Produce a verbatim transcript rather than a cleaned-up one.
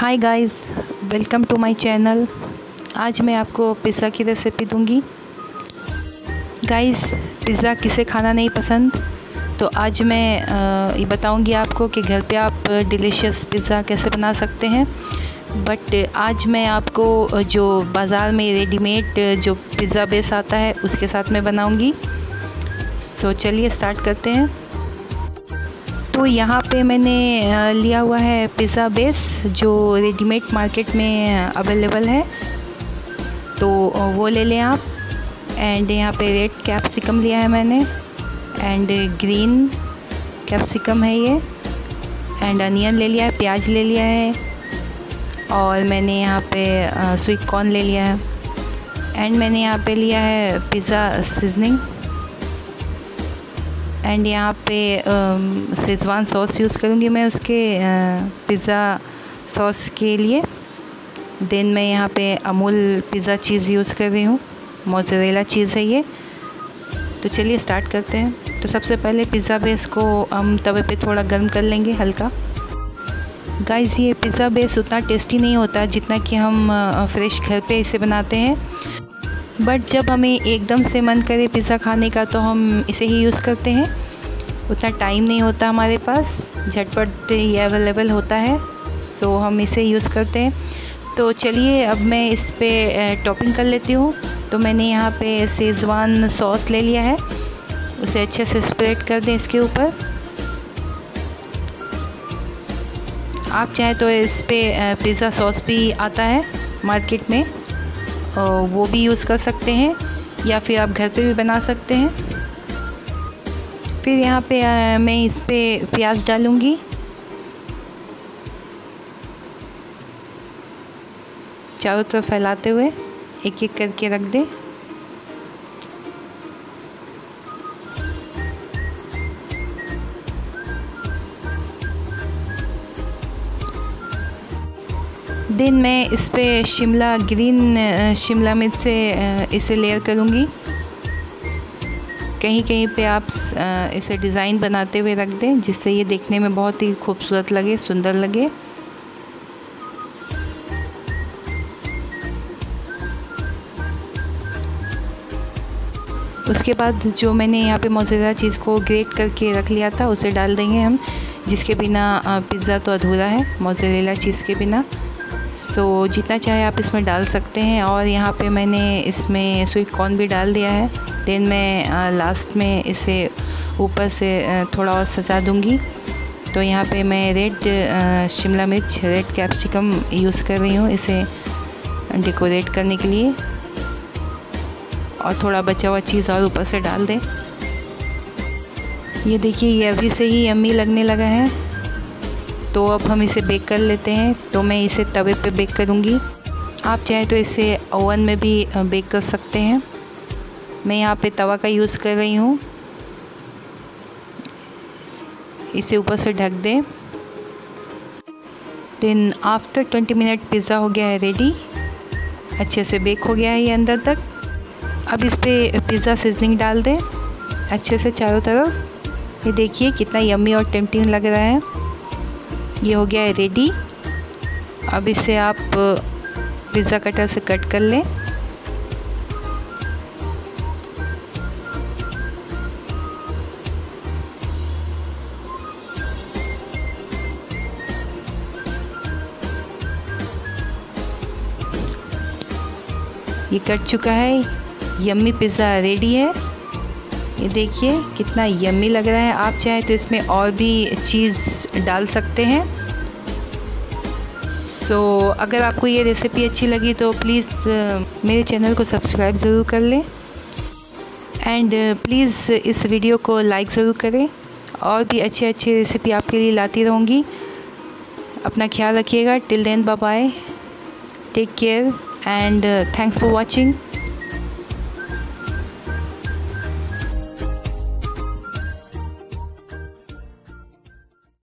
Hi guys, welcome to my channel. आज मैं आपको पिज़्ज़ा की रेसिपी दूंगी। गाइस, पिज़्ज़ा किसे खाना नहीं पसंद। तो आज मैं ये बताऊंगी आपको कि घर पे आप डिलीशियस पिज़्ज़ा कैसे बना सकते हैं। बट आज मैं आपको जो बाज़ार में रेडीमेड जो पिज़्ज़ा बेस आता है उसके साथ में बनाऊंगी। सो चलिए स्टार्ट करते हैं। तो यहाँ पे मैंने लिया हुआ है पिज़्ज़ा बेस जो रेडीमेड मार्केट में अवेलेबल है, तो वो ले लें आप। एंड यहाँ पे रेड कैप्सिकम लिया है मैंने, एंड ग्रीन कैप्सिकम है ये, एंड अनियन ले लिया है, प्याज ले लिया है, और मैंने यहाँ पे स्वीट कॉर्न ले लिया है। एंड मैंने यहाँ पे लिया है पिज़्ज़ा सीजनिंग, एंड यहाँ पे शेज़वान सॉस यूज़ करूँगी मैं उसके पिज़्ज़ा सॉस के लिए। देन मैं यहाँ पे अमूल पिज़्ज़ा चीज़ यूज़ कर रही हूँ, मोज़रेला चीज़ है ये। तो चलिए स्टार्ट करते हैं। तो सबसे पहले पिज़्ज़ा बेस को हम तवे पे थोड़ा गर्म कर लेंगे हल्का। गाइस, ये पिज़्ज़ा बेस उतना टेस्टी नहीं होता जितना कि हम फ्रेश घर पे इसे बनाते हैं, बट जब हमें एकदम से मन करे पिज़्ज़ा खाने का तो हम इसे ही यूज़ करते हैं। उतना टाइम नहीं होता हमारे पास, झटपट ये अवेलेबल होता है, सो हम इसे यूज़ करते हैं। तो चलिए अब मैं इस पे टॉपिंग कर लेती हूँ। तो मैंने यहाँ पे शेज़वान सॉस ले लिया है, उसे अच्छे से स्प्रेड कर दें इसके ऊपर। आप चाहें तो इस पे पिज़्ज़ा सॉस भी आता है मार्केट में, वो भी यूज़ कर सकते हैं, या फिर आप घर पे भी बना सकते हैं। फिर यहाँ पे मैं इस पे प्याज डालूँगी, चारों तरफ फैलाते हुए एक एक करके रख दें। देन मैं इस पे शिमला ग्रीन शिमला मिर्च से इसे लेयर करूँगी। कहीं कहीं पे आप इसे डिज़ाइन बनाते हुए रख दें, जिससे ये देखने में बहुत ही खूबसूरत लगे, सुंदर लगे। उसके बाद जो मैंने यहाँ पे मोज़रेला चीज़ को ग्रेट करके रख लिया था उसे डाल देंगे हम, जिसके बिना पिज़्ज़ा तो अधूरा है मोज़रेला चीज़ के बिना। सो so, जितना चाहे आप इसमें डाल सकते हैं। और यहाँ पे मैंने इसमें स्वीट कॉर्न भी डाल दिया है। देन मैं लास्ट में इसे ऊपर से थोड़ा और सजा दूँगी। तो यहाँ पे मैं रेड शिमला मिर्च, रेड कैप्सिकम यूज़ कर रही हूँ इसे डेकोरेट करने के लिए, और थोड़ा बचा हुआ चीज़ और ऊपर से डाल दें। ये देखिए, ये अभी से ही यम्मी लगने लगा है। तो अब हम इसे बेक कर लेते हैं। तो मैं इसे तवे पे बेक करूँगी, आप चाहे तो इसे ओवन में भी बेक कर सकते हैं। मैं यहाँ पे तवा का यूज़ कर रही हूँ। इसे ऊपर से ढक दें। Then after twenty minute pizza हो गया है रेडी, अच्छे से बेक हो गया है ये अंदर तक। अब इस पे पिज़्ज़ा सीजनिंग डाल दें अच्छे से चारों तरफ। ये देखिए कितना यम्मी और टेम्पटिंग लग रहा है। ये हो गया है रेडी। अब इसे आप पिज़्ज़ा कटर से कट कर लें। ये कट चुका है, यम्मी पिज़्ज़ा रेडी है। ये देखिए कितना यम्मी लग रहा है। आप चाहे तो इसमें और भी चीज़ डाल सकते हैं। सो so, अगर आपको ये रेसिपी अच्छी लगी तो प्लीज़ मेरे चैनल को सब्सक्राइब ज़रूर कर लें, एंड प्लीज़ इस वीडियो को लाइक ज़रूर करें। और भी अच्छे अच्छे रेसिपी आपके लिए लाती रहूँगी। अपना ख्याल रखिएगा। Till then, bye bye, take care, and thanks for watching.